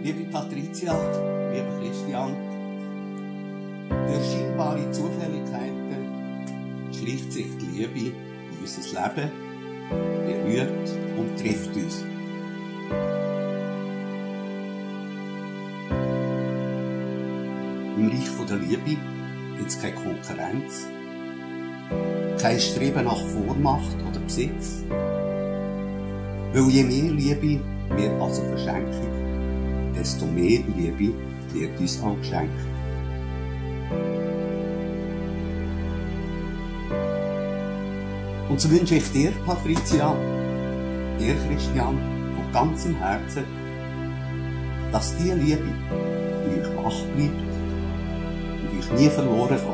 Liebe Patricia, lieber Christian, durch scheinbare Zufälligkeiten schleicht sich die Liebe in unser Leben, berührt und trifft uns. Im Reich der Liebe gibt es keine Konkurrenz, kein Streben nach Vormacht oder Besitz. Weil je mehr Liebe wir also verschenken, desto mehr Liebe wird uns auch geschenkt. Und so wünsche ich dir, Patricia, dir, Christian, von ganzem Herzen, dass diese Liebe in euch wach bleibt und euch nie verloren geht.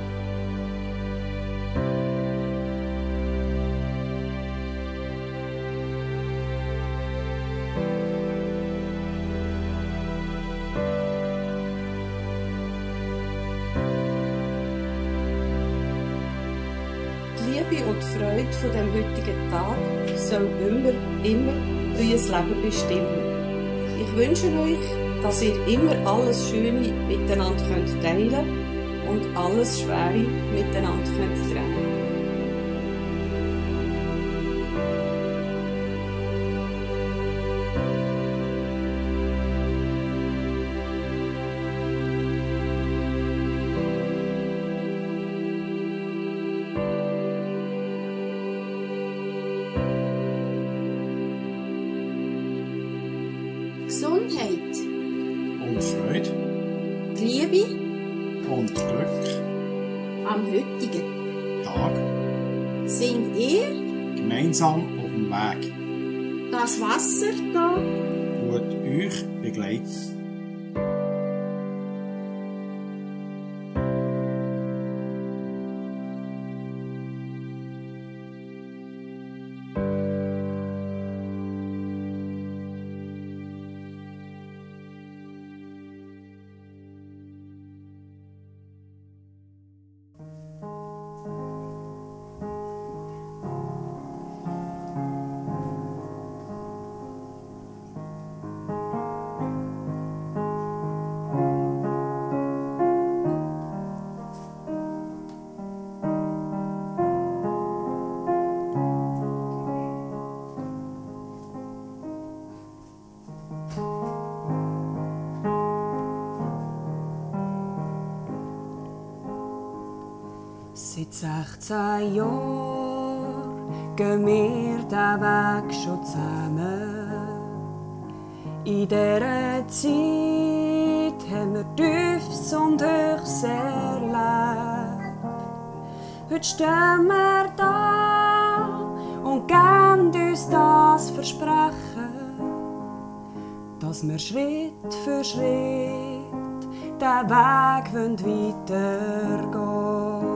Die Liebe und die Freude von dem heutigen Tag soll immer euer Leben bestimmen. Ich wünsche euch, dass ihr immer alles Schöne miteinander teilen könnt und alles Schwere miteinander tragen. Gesundheit und Freude die Liebe und Glück am heutigen Tag sind ihr gemeinsam auf dem Weg das Wasser da wird euch begleiten. Seit 16 Jahren gehen wir den Weg schon zusammen. In dieser Zeit haben wir Tiefs und Höchst erlebt. Heute stehen wir da und geben uns das Versprechen, dass wir Schritt für Schritt den Weg weitergehen.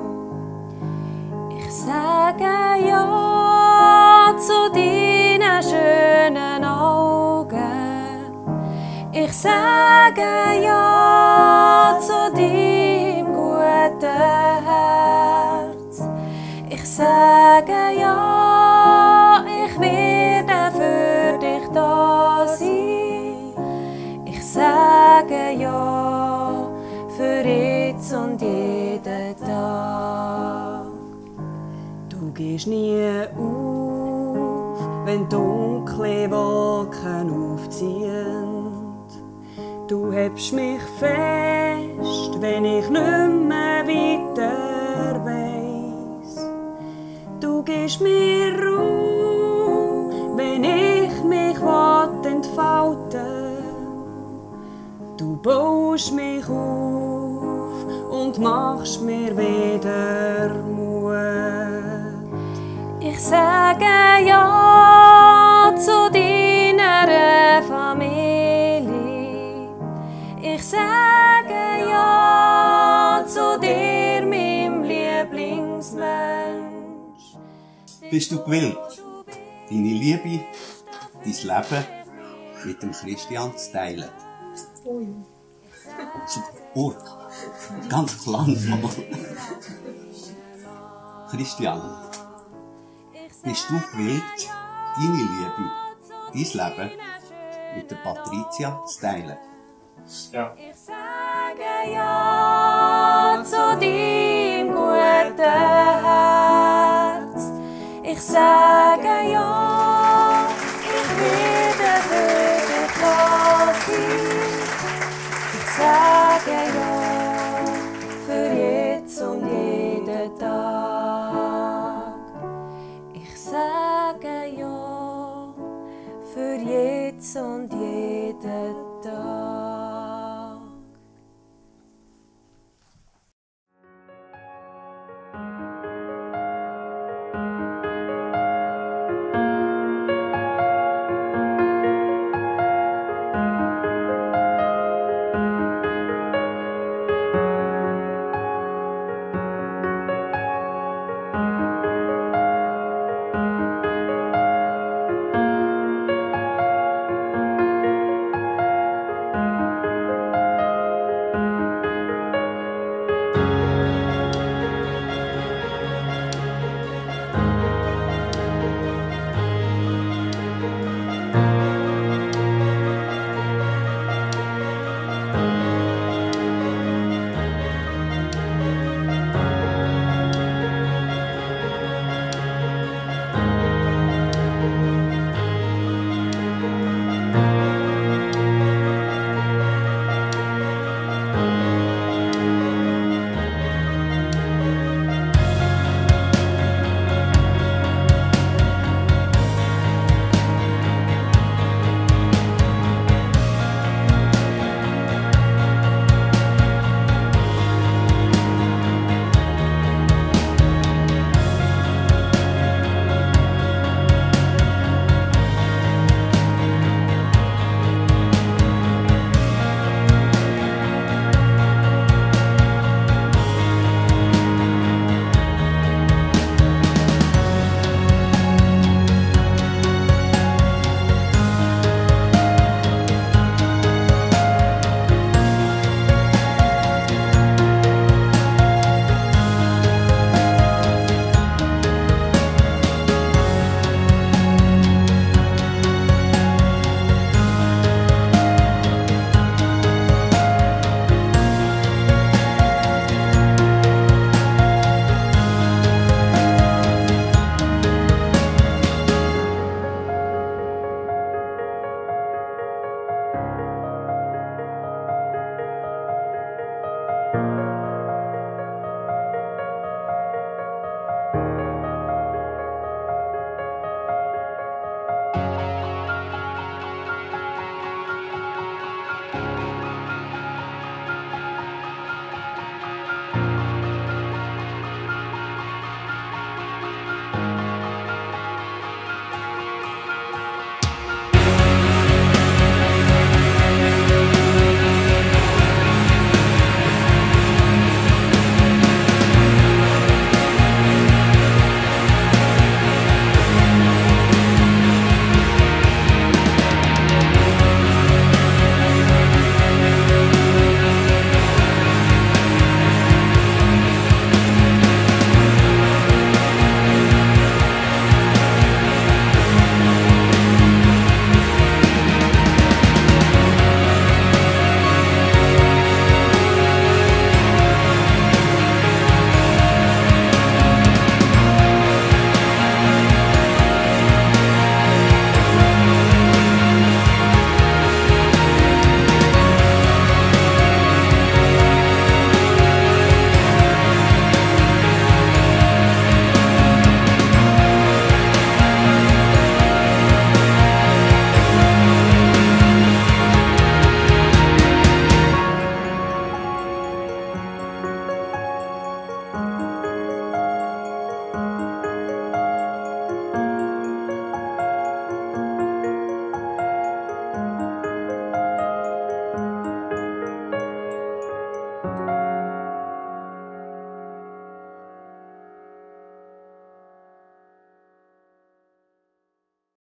Ich sage ja zu deinen schönen Augen. Ich sage ja zu deinem guten Herz. Ich sage ja, ich werde für dich da sein. Ich sage ja für jetzt und jeden Tag. Du gehst nie auf, wenn dunkle Wolken aufziehen. Du hebst mich fest, wenn ich nicht mehr weiter weiss. Du gibst mir Ruhe, wenn ich mich entfalten will. Du baust mich auf und machst mir wieder Mut. Ich sage ja zu deiner Familie. Ich sage ja zu dir, meinem Lieblingsmensch. Bist du gewillt, deine Liebe, dein Leben mit dem Christian zu teilen? Oh, ganz langsam. Christian, bist du gewillt, deine Liebe, dein Leben mit der Patricia zu teilen. Ja. Ich sage ja zu deinem guten Herz. Ich sage ja